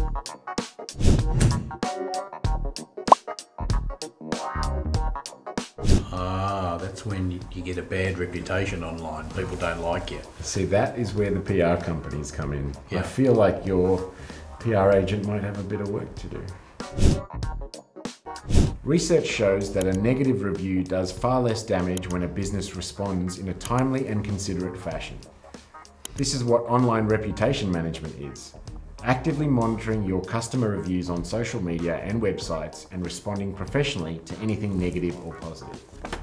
That's when you get a bad reputation online. People don't like you. See, that is where the PR companies come in. Yeah. I feel like your PR agent might have a bit of work to do. Research shows that a negative review does far less damage when a business responds in a timely and considerate fashion. This is what online reputation management is. Actively monitoring your customer reviews on social media and websites and responding professionally to anything negative or positive.